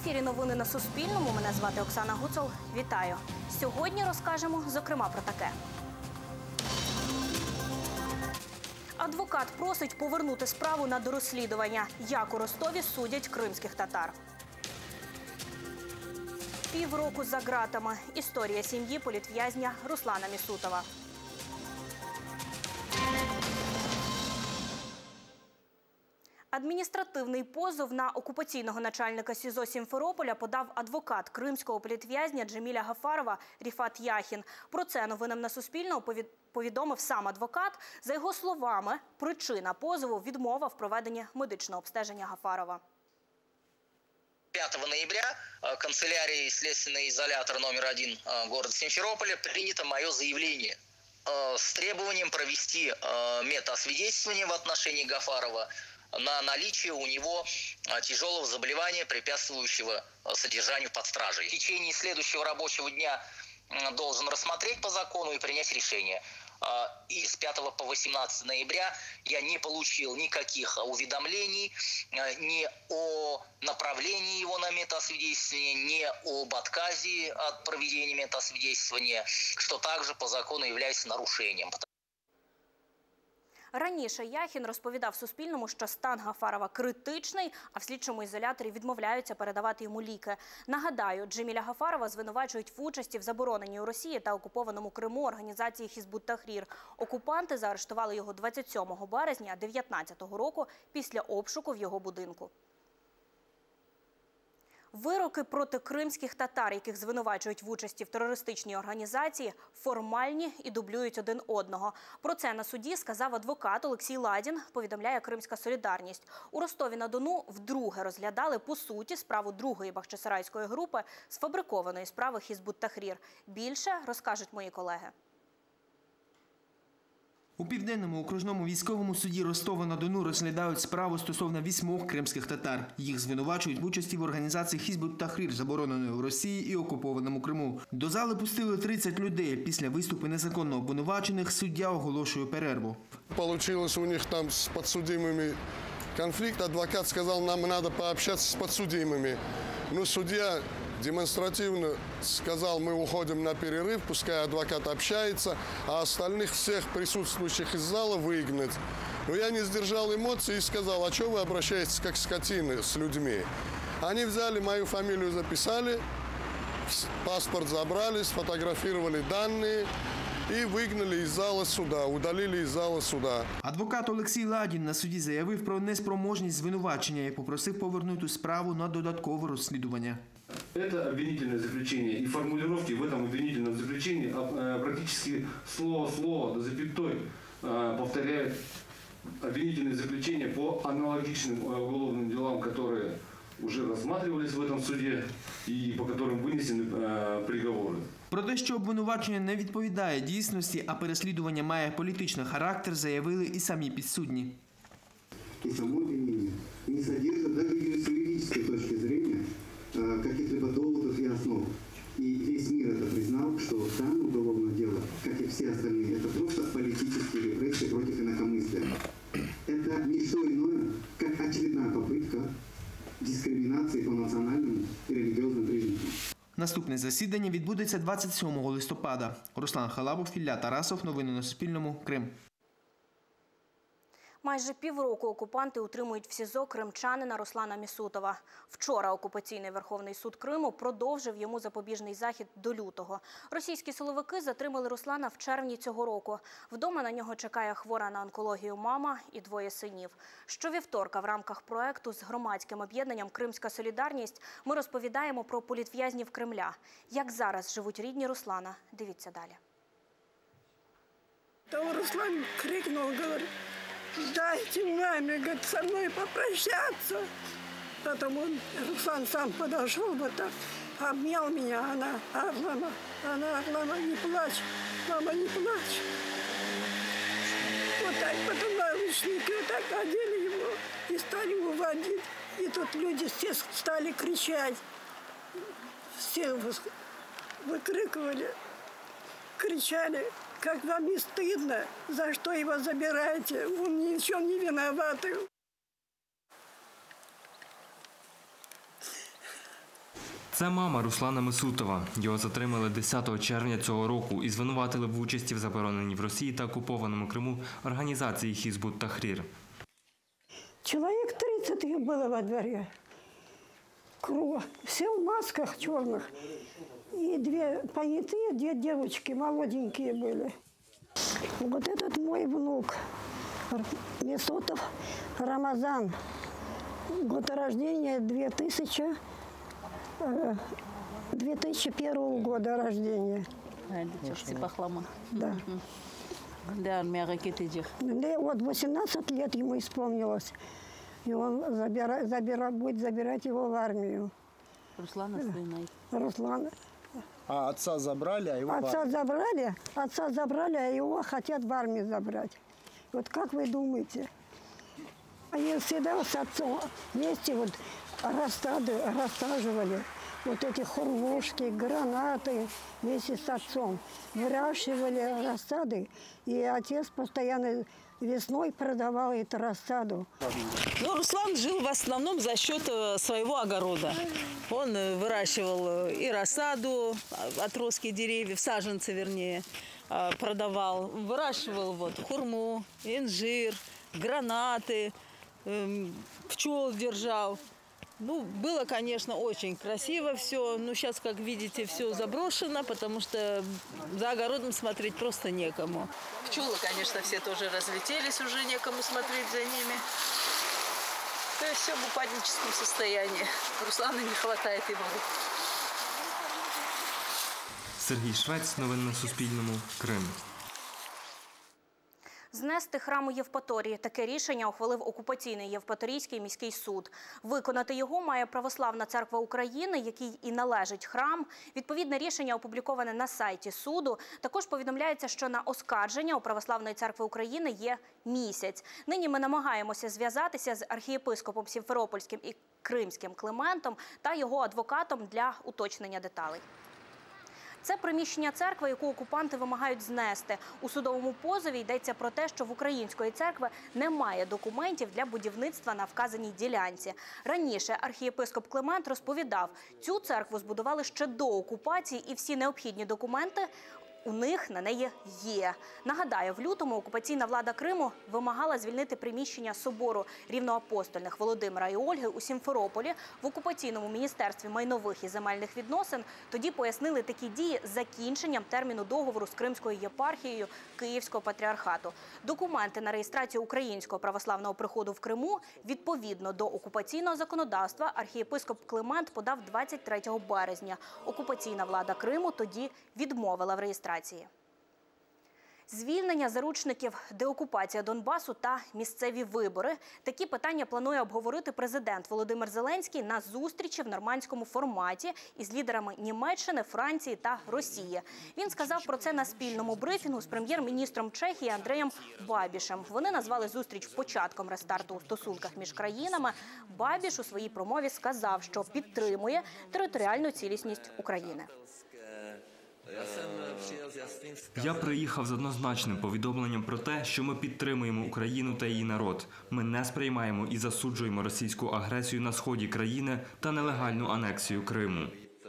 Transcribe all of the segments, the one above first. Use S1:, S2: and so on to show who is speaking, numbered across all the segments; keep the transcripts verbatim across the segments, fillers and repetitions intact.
S1: ефірі новини на Суспільному. Мене звати Оксана Гуцул. Вітаю. Сьогодні розкажемо, зокрема, про таке. Адвокат просить повернути справу на дорозслідування. Як у Ростові судять кримських татар. Півроку за ґратами. Історія сім'ї політв'язня Руслана Місутова. Адміністративний позов на окупаційного начальника СІЗО Сімферополя подав адвокат кримського політв'язня Джеміля Гафарова Ріфат Яхін. Про це новинам на Суспільному повідомив сам адвокат. За його словами, причина позову – відмова в проведенні медичного обстеження Гафарова.
S2: пятого ноября канцелярией следственный изолятор номер один города Симферополя принято мое заявление с требованием провести метаосвидетельствование в отношении Гафарова на наличие у него тяжелого заболевания, препятствующего содержанию под стражей. В течение следующего рабочего дня должен рассмотреть по закону и принять решение. И с пятого по восемнадцатое ноября я не получил никаких уведомлений ни о направлении его на метаосвидетельствование, ни об отказе от проведения метаосвидетельствования, что также по закону является нарушением.
S1: Раніше Яхін розповідав Суспільному, що стан Гафарова критичний, а в слідчому ізоляторі відмовляються передавати йому ліки. Нагадаю, Джеміля Гафарова звинувачують в участі в забороненій у Росії та окупованому Криму організації Хізбут-Тахрір. Окупанти заарештували його двадцять сьомого березня дев'ятнадцятого року після обшуку в його будинку. Вироки проти кримських татар, яких звинувачують в участі в терористичній організації, формальні і дублюють один одного. Про це на суді сказав адвокат Олексій Ладін, повідомляє «Кримська Солідарність». У Ростові-на-Дону вдруге розглядали по суті справу другої бахчисарайської групи сфабрикованої справи Хізбут-Тахрір. Більше розкажуть мої колеги.
S3: У Південному окружному військовому суді Ростова-на-Дону розглядають справу стосовно вісьмох кримських татар. Їх звинувачують в участі в організації Хізбут-Тахрір, забороненої в Росії і окупованому Криму. До зали пустили тридцять людей. Після виступу незаконно обвинувачених суддя оголошує перерву.
S4: Получилось у них там з підсудимими конфлікт. Адвокат сказав, нам треба пообщатися з підсудимими. Ну, суддя демонстративно сказал, мы уходим на перерыв, пускай адвокат общается, а остальных всех присутствующих из зала выгнать. Но я не сдержал эмоций и сказал, а что вы обращаетесь как скотины с людьми? Они взяли мою фамилию, записали, паспорт забрали, сфотографировали данные і вигнали із зали суда, удалили із зали суда.
S3: Адвокат Олексій Ладін на суді заявив про неспроможність звинувачення і попросив повернути справу на додаткове розслідування.
S5: Это обвинительное заключение, и формулировки в этом обвинительном заключении практически слово в слово до запятой повторяют обвинительные заключения по аналогичным уголовным делам, которые уже рассматривались в этом суде и по которым вынесены приговоры.
S3: Про те, що обвинувачення не відповідає дійсності, а переслідування має політичний характер, заявили і самі підсудні.
S6: І само обвинение не содержит даже с юридической точки зрения каких-либо доводов и основ. И весь мир это признал, что данное уголовное дело, как и все остальные, это просто политические репрессии против инакомыслия. Это не что иное, как очередная попытка дискриминации по национальным и религиозным признакам.
S3: Наступне засідання відбудеться двадцять сьомого листопада. Руслан Халабов, Ілля Тарасов. Новини на Суспільному. Крим.
S1: Майже півроку окупанти утримують в СІЗО кримчанина Руслана Місутова. Вчора окупаційний Верховний суд Криму продовжив йому запобіжний захід до лютого. Російські силовики затримали Руслана в червні цього року. Вдома на нього чекає хвора на онкологію мама і двоє синів. Щовівторка в рамках проекту з громадським об'єднанням «Кримська Солідарність» ми розповідаємо про політв'язнів Кремля. Як зараз живуть рідні Руслана? Дивіться далі.
S7: Та Руслан крикнув, говорить: «Дайте маме, говорит, со мной попрощаться». Потом он, Руслан сам подошел, вот так, обнял меня, она, Арлама, она, Арлама, не плачь, мама, не плачь. Вот так, потом наручники, вот так одели его и стали уводить. И тут люди все стали кричать, все выкрикивали, кричали: «Как вам не стыдно? За что его забираете? Он ни в чем не виноватый».
S8: Це мама Руслана Мисутова. Його затримали десятого червня цього року і звинуватили в участі в забороненій в Росії та окупованому Криму організації Хізбут Тахрір.
S7: Человек тридцать их было во дворе. Круг. Все в масках черных. И две понятые, две девочки молоденькие были. Вот этот мой внук, Мисутов Рамазан. Год рождения две тысячи, две тысячи первого года рождения. Да.
S9: Да,
S7: Да, вот восемнадцать лет ему исполнилось. И он забира, забира, будет забирать его в армию.
S9: Руслана сына.
S7: Руслана.
S10: А отца забрали, а его
S7: Отца забрали, отца забрали, а его хотят в армию забрать. Вот как вы думаете? Они всегда с отцом вместе вот рассады, рассаживали вот эти хурмушки, гранаты вместе с отцом. Выращивали рассады, и отец постоянно весной продавал эту рассаду.
S9: Ну, Руслан жил в основном за счет своего огорода. Он выращивал и рассаду, отростки деревьев, саженцы вернее, продавал. Выращивал вот хурму, инжир, гранаты, пчел держал. Ну, было, конечно, очень красиво все. Но сейчас, как видите, все заброшено, потому что за огородом смотреть просто некому. Пчелы, конечно, все тоже разлетелись, уже некому смотреть за ними. То есть все в упадническом состоянии. Руслану не хватает и воды.
S8: Сергій Швець, новини на Суспільному, Крим.
S1: Знести храм у Євпаторії. Таке рішення ухвалив окупаційний Євпаторійський міський суд. Виконати його має Православна церква України, якій і належить храм. Відповідне рішення опубліковане на сайті суду. Також повідомляється, що на оскарження у Православної церкви України є місяць. Нині ми намагаємося зв'язатися з архієпископом Сімферопольським і Кримським Климентом та його адвокатом для уточнення деталей. Це приміщення церкви, яку окупанти вимагають знести. У судовому позові йдеться про те, що в української церкви немає документів для будівництва на вказаній ділянці. Раніше архієпископ Климент розповідав, цю церкву збудували ще до окупації і всі необхідні документи у них на неї є. Нагадаю, в лютому окупаційна влада Криму вимагала звільнити приміщення собору рівноапостольних Володимира і Ольги у Сімферополі. В окупаційному міністерстві майнових і земельних відносин тоді пояснили такі дії закінченням терміну договору з Кримською єпархією Київського патріархату. Документи на реєстрацію українського православного приходу в Криму відповідно до окупаційного законодавства архієпископ Климент подав двадцять третього березня. Окупаційна влада Криму тоді відмовила в реєстрації. Звільнення заручників, деокупація Донбасу та місцеві вибори. Такі питання планує обговорити президент Володимир Зеленський на зустрічі в нормандському форматі із лідерами Німеччини, Франції та Росії. Він сказав про це на спільному брифінгу з прем'єр-міністром Чехії Андреєм Бабішем. Вони назвали зустріч початком рестарту у стосунках між країнами. Бабіш у своїй промові сказав, що підтримує територіальну цілісність України.
S8: Я приїхав з однозначним повідомленням про те, що ми підтримуємо Україну та її народ. Ми не сприймаємо і засуджуємо російську агресію на сході країни та нелегальну анексію Криму.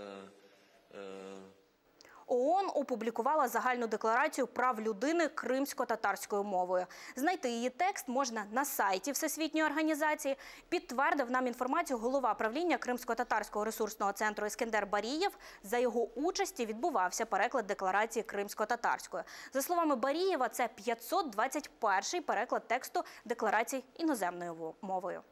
S1: ООН опублікувала загальну декларацію прав людини кримсько-татарською мовою. Знайти її текст можна на сайті Всесвітньої організації. Підтвердив нам інформацію голова правління Кримсько-татарського ресурсного центру Ескендер Барієв. За його участі відбувався переклад декларації кримсько-татарською. За словами Барієва, це п'ятсот двадцять перший переклад тексту декларації іноземною мовою.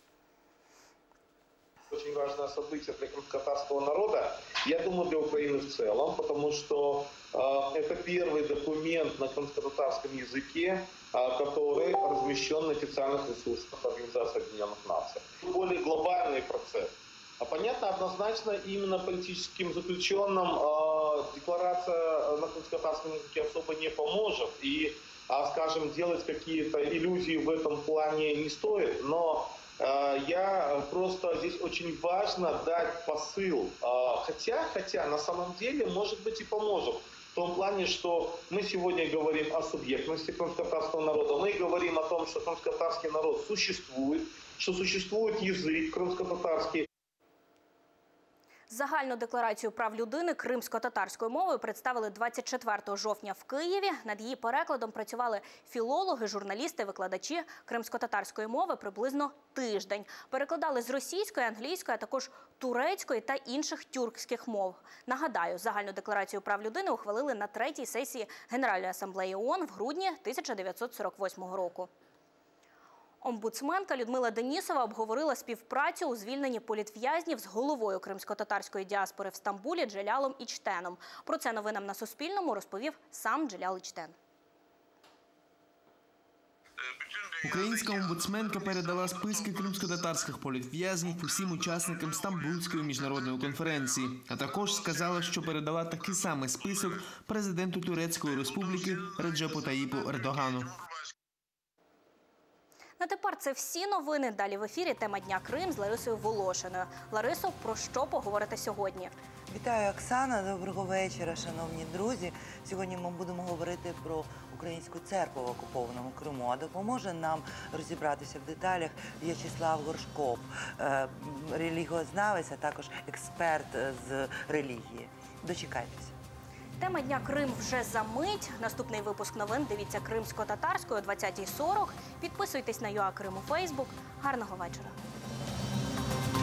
S11: Очень важное событие для крымско-татарского народа, я думаю, для Украины в целом, потому что э, это первый документ на крымско-татарском языке, э, который размещен на официальных ресурсах Организации Объединенных Наций. Более глобальный процесс. А понятно, однозначно, именно политическим заключенным э, декларация на крымско-татарском языке особо не поможет. И, э, скажем, делать какие-то иллюзии в этом плане не стоит, но я просто здесь очень важно дать посыл, хотя, хотя на самом деле, может быть, и поможет. В том плане, что мы сегодня говорим о субъектности крымско-татарского народа, мы говорим о том, что крымско-татарский народ существует, что существует язык крымско-татарский.
S1: Загальну декларацію прав людини кримсько-татарською мовою представили двадцять четвертого жовтня в Києві. Над її перекладом працювали філологи, журналісти, викладачі кримсько-татарської мови приблизно тиждень. Перекладали з російської, англійської, а також турецької та інших тюркських мов. Нагадаю, Загальну декларацію прав людини ухвалили на третій сесії Генеральної асамблеї ООН в грудні тисяча дев'ятсот сорок восьмого року. Омбудсменка Людмила Денісова обговорила співпрацю у звільненні політв'язнів з головою кримсько-татарської діаспори в Стамбулі Джелялом Ічтеном. Про це новинам на Суспільному розповів сам Джелял Ічтен.
S3: Українська омбудсменка передала списки кримсько-татарських політв'язнів усім учасникам Стамбульської міжнародної конференції, а також сказала, що передала такий самий список президенту Турецької республіки Реджепу Таїпу Ердогану.
S1: На тепер це всі новини. Далі в ефірі тема Дня Крим з Ларисою Волошиною. Ларисо, про що поговорити сьогодні?
S12: Вітаю, Оксана. Доброго вечора, шановні друзі. Сьогодні ми будемо говорити про українську церкву в окупованому Криму. А допоможе нам розібратися в деталях В'ячеслав Горшков, релігіознавець, а також експерт з релігії. Дочекайтеся.
S1: Тема Дня Крим вже за мить. Наступний випуск новин дивіться кримсько-татарською о двадцятій сорок. Підписуйтесь на ЮА Крим у Фейсбук. Гарного вечора.